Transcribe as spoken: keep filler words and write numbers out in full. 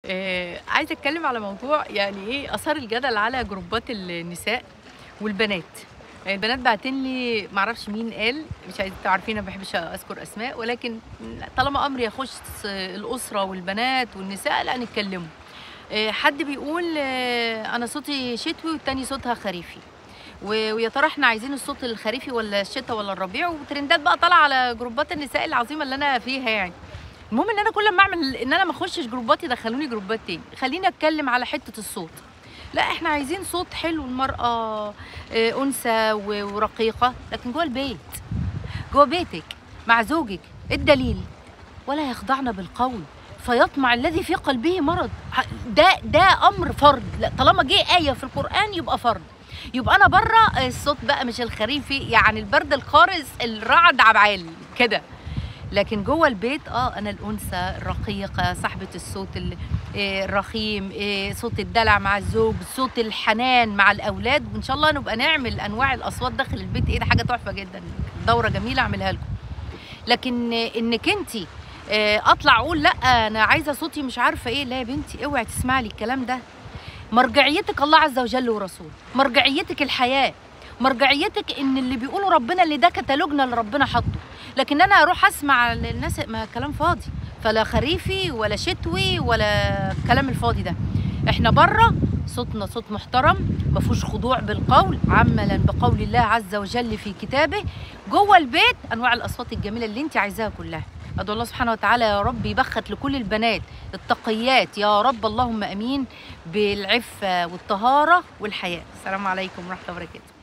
آآ عايزة أتكلّم على موضوع يعني إيه، أثار الجدل على جروبات النساء والبنات. البنات باعتين لي ما أعرفش مين قال، مش عايزة أنتم عارفين أنا ما باحبش أذكر أسماء، ولكن طالما أمر يخُص الأسرة والبنات والنساء لأ نتكلّموا. آآ حد بيقول آه، أنا صوتي شتوي والتاني صوتها خريفي، و ويا ترى إحنا عايزين الصوت الخريفي والّا الشتا والّا الربيع، وترندات بقى طالعة على جروبات النساء العظيمة اللي أنا فيها يعني. المهم إن أنا كل أمّا أعمل إن أنا ما أخشش جروبات يدخلوني جروبات تاني، خلّيني أتكلم على حتة الصوت. لأ إحنا عايزين صوت حلو، المرأة آآ أنثى و ورقيقة، لكن جوّه البيت، جوّه بيتِك مع زوجِك، إيه الدليل؟ ولا يخضعن بالقول فيطمع الذي في قلبه مرض. ح ده ده أمر فرض، لأ طالما جه آية في القرآن يبقى فرض. يبقى أنا برّه الصوت بقى مش الخريفي، يعني البرد القارس، الرعد عبعال كده. لكن جوه البيت اه انا الانثى الرقيقه صاحبه الصوت ال- آه، الرخيم، آه، صوت الدلع مع الزوج، صوت الحنان مع الاولاد، وان شاء الله نبقى نعمل انواع الاصوات داخل البيت. ايه ده حاجه تحفه جدا، دوره جميله اعملها لكم. لكن آه، انك انت اطلع اقول لا انا عايزه صوتي مش عارفه ايه، لا يا بنتي اوعي تسمعي لي الكلام ده. مرجعيتك الله عز وجل ورسوله، مرجعيتك الحياة، مرجعيتك ان اللي بيقولوا ربنا اللي ده كتالوجنا اللي ربنا حطه. لكن انا اروح اسمع الناس ما كلام فاضي، فلا خريفي ولا شتوي ولا الكلام الفاضي ده. احنا بره صوتنا صوت محترم ما فيهوش خضوع بالقول، عملا بقول الله عز وجل في كتابه. جوه البيت انواع الاصوات الجميله اللي انت عايزاها كلها. ادعو الله سبحانه وتعالى يا رب يبخت لكل البنات التقيات يا رب، اللهم امين، بالعفه والطهاره والحياء. السلام عليكم ورحمه الله وبركاته.